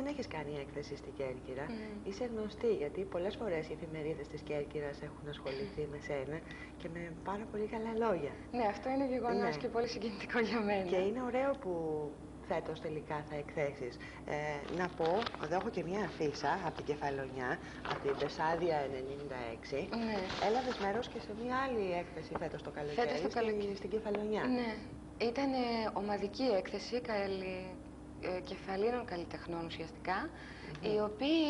δεν έχεις κάνει έκθεση στην Κέρκυρα, είσαι γνωστή, γιατί πολλές φορές οι εφημερίδες της Κέρκυρας έχουν ασχοληθεί με σένα και με πάρα πολύ καλά λόγια. Ναι, αυτό είναι γεγονός και πολύ συγκινητικό για μένα. Και είναι ωραίο που φέτος τελικά θα εκθέσεις. Να πω, εδώ έχω και μια αφίσα από την Κεφαλονιά, από την Πεσάδια 96. Ναι. Έλαβες μέρος και σε μια άλλη έκθεση φέτος το καλοκαίρι, στην Κεφαλονιά. Ναι, ήταν ομαδική έκθεση κεφαλίνων καλλιτεχνών ουσιαστικά, οι οποίοι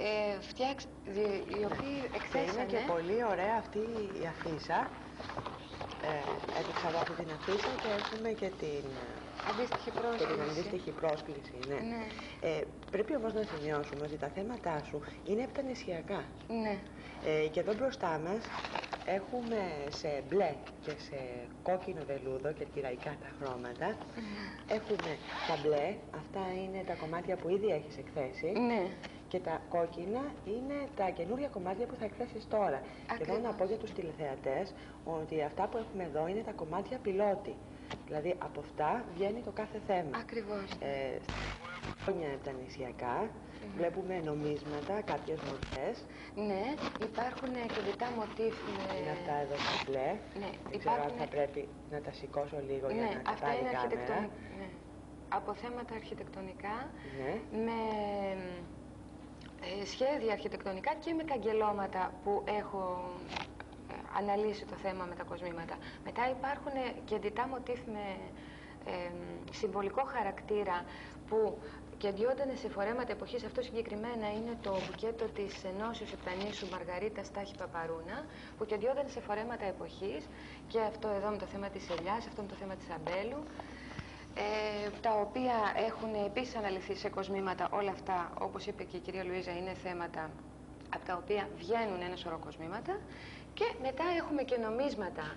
εκθέσανε... Και είναι και πολύ ωραία αυτή η αφίσα. Έδειξα εδώ αυτή την αφίσα και έχουμε και την αντίστοιχη πρόσκληση. Ναι. Πρέπει όμως να σημειώσουμε ότι τα θέματά σου είναι επτανησιακά. Ναι. Και εδώ μπροστά μας έχουμε σε μπλε και σε κόκκινο βελούδο, κερκυραϊκά τα χρώματα. Έχουμε τα μπλε, αυτά είναι τα κομμάτια που ήδη έχεις εκθέσει. Ναι. Και τα κόκκινα είναι τα καινούργια κομμάτια που θα εκθέσεις τώρα. Ακριβώς. Και εδώ να πω για τους τηλεθεατές ότι αυτά που έχουμε εδώ είναι τα κομμάτια πιλότη. Δηλαδή από αυτά βγαίνει το κάθε θέμα. Ακριβώς. Τα νησιακά, βλέπουμε νομίσματα, κάποιες μορφές. Ναι, υπάρχουν και διτά μοτίφ. Είναι αυτά εδώ τα μπλε. Ναι, ξέρω αν θα πρέπει να τα σηκώσω λίγο για να αυτά κατάει είναι η κάμερα. Ναι. Από θέματα αρχιτεκτονικά, με σχέδια αρχιτεκτονικά και με καγγελώματα που έχω αναλύσει το θέμα με τα κοσμήματα. Μετά υπάρχουν και διτά μοτίφ με συμβολικό χαρακτήρα που κεντιόνταν σε φορέματα εποχής. Αυτό συγκεκριμένα είναι το μπουκέτο της Ενώσεως Επτανήσου Μαργαρίτας Τάχη Παπαρούνα, που κεντιόνταν σε φορέματα εποχής, και αυτό εδώ με το θέμα της ελιάς, αυτό με το θέμα της αμπέλου, τα οποία έχουν επίσης αναλυθεί σε κοσμήματα. Όλα αυτά, όπως είπε και η κυρία Λουίζα, είναι θέματα από τα οποία βγαίνουν ένα σωρό κοσμήματα. Και μετά έχουμε και νομίσματα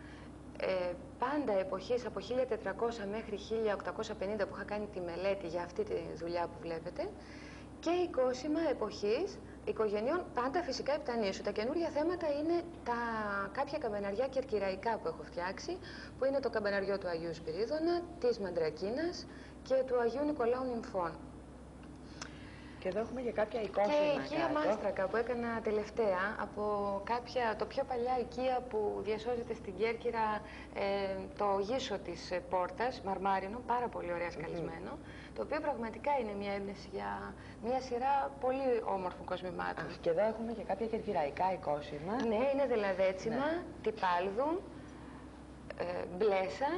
πάντα εποχής από 1400 μέχρι 1850 που είχα κάνει τη μελέτη για αυτή τη δουλειά που βλέπετε, και οικόσιμα εποχής οικογενειών, πάντα φυσικά επτανήσου. Τα καινούργια θέματα είναι κάποια καμπαναριά κερκυραϊκά που έχω φτιάξει, που είναι το καμπαναριό του Αγίου Σπυρίδωνα, της Μαντρακίνας και του Αγίου Νικολάου Νυμφών. Και εδώ έχουμε και κάποια εικόσιμα. Και η οικία Μάστρακα που έκανα τελευταία, από το πιο παλιά οικία που διασώζεται στην Κέρκυρα, το γύσο της πόρτας, μαρμάρινο, πάρα πολύ ωραία σκαλισμένο, το οποίο πραγματικά είναι μια έμπνευση για μια σειρά πολύ όμορφων κοσμημάτων. Και εδώ έχουμε και κάποια κερκυραϊκά εικόσιμα. Ναι, είναι δελαδέτσιμα, τυπάλδου, μπλέσα,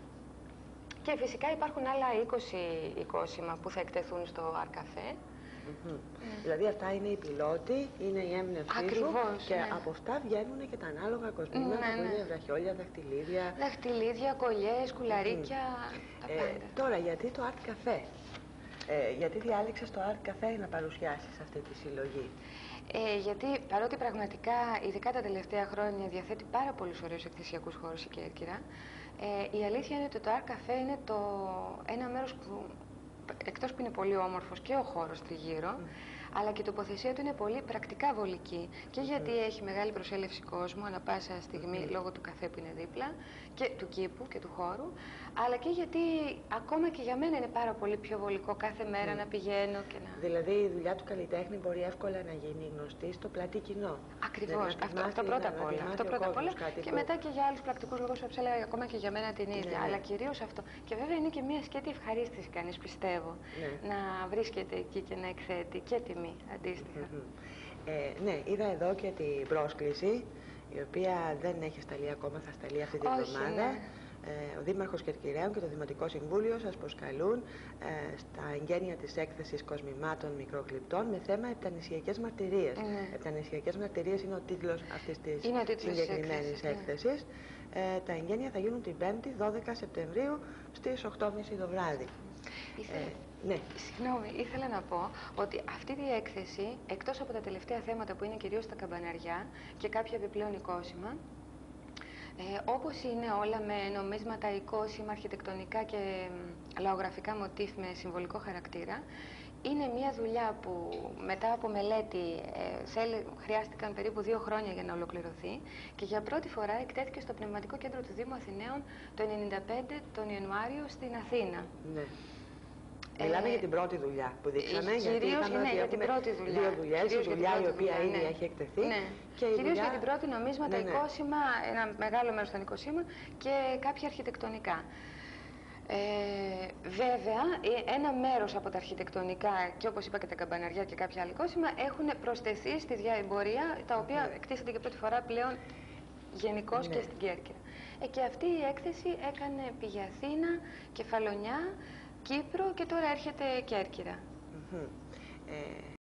και φυσικά υπάρχουν άλλα 20 εικόσιμα που θα εκτεθούν στο Αρκαφέ. Δηλαδή αυτά είναι οι πιλότοι, είναι η έμπνευσή σου, και από αυτά βγαίνουν και τα ανάλογα κοσμήματα που είναι βραχιόλια, δαχτυλίδια. Δαχτυλίδια, κολλιές, κουλαρίκια, τα πάντα. Τώρα, γιατί το Art Café, γιατί διάλεξες το Art Café να παρουσιάσεις αυτή τη συλλογή? Γιατί παρότι πραγματικά, ειδικά τα τελευταία χρόνια, διαθέτει πάρα πολλούς ωραίους εκθεσιακούς χώρους η Κέρκυρα, η αλήθεια είναι ότι το Art Café είναι ένα μέρος που, εκτός που είναι πολύ όμορφος και ο χώρος τριγύρω, αλλά και η τοποθεσία του είναι πολύ πρακτικά βολική. Και γιατί έχει μεγάλη προσέλευση κόσμου ανά πάσα στιγμή, λόγω του καφέ που είναι δίπλα, και του κήπου και του χώρου, αλλά και γιατί ακόμα και για μένα είναι πάρα πολύ πιο βολικό κάθε μέρα να πηγαίνω και να... Δηλαδή η δουλειά του καλλιτέχνη μπορεί εύκολα να γίνει γνωστή στο πλατή κοινό. Ακριβώς. Αυτό πρώτα απ' όλα. Και μετά και για άλλους πρακτικούς λόγους, όπως έλεγα, ακόμα και για μένα την ίδια. Αλλά κυρίως αυτό. Και βέβαια είναι και μια σκέτη ευχαρίστηση κανείς, πιστεύω, να βρίσκεται εκεί και να εκθέτει και τιμή αντίστοιχα. Ναι, είδα εδώ και την πρόσκληση, η οποία δεν έχει σταλεί ακόμα, θα σταλεί αυτή την εβδομάδα. Ο Δήμαρχος Κερκυραίων και το Δημοτικό Συμβούλιο σας προσκαλούν στα εγγένεια της έκθεσης κοσμημάτων μικρογλυπτών με θέμα επτανησιακές μαρτυρίες. Επτανησιακές μαρτυρίες είναι ο τίτλος αυτής της συγκεκριμένης έκθεσης. Τα εγγένεια θα γίνουν την 5η 12 Σεπτεμβρίου στις 8.30 το βράδυ. Συγγνώμη, ήθελα να πω ότι αυτή η έκθεση, εκτός από τα τελευταία θέματα που είναι κυρίως τα καμπαναριά και κάποια επιπλέον εικόσιμα, όπως είναι όλα με νομίσματα, εικόσιμα, αρχιτεκτονικά και λαογραφικά μοτίφ με συμβολικό χαρακτήρα, είναι μια δουλειά που μετά από μελέτη χρειάστηκαν περίπου 2 χρόνια για να ολοκληρωθεί, και για πρώτη φορά εκτέθηκε στο Πνευματικό Κέντρο του Δήμου Αθηναίων το 1995 τον Ιανουάριο στην Αθήνα. Μιλάμε για την πρώτη δουλειά που δείξαμε. Κυρίως για την πρώτη δουλειά. Δύο δουλειές, η δουλειά η οποία ήδη έχει εκτεθεί. Ναι. Κυρίως για την πρώτη νομίσματα, οικόσημα, ένα μεγάλο μέρος των οικοσύμων και κάποια αρχιτεκτονικά. Βέβαια, ένα μέρος από τα αρχιτεκτονικά και όπως είπα και τα καμπαναριά και κάποια άλλα οικόσημα έχουν προσθεθεί στη διαεμπορία, τα οποία εκτίθενται για πρώτη φορά πλέον γενικώς και στην Κέρκυρα. Και αυτή η έκθεση έκανε πήγε Αθήνα, Κεφαλονιά, Κύπρο και τώρα έρχεται Κέρκυρα.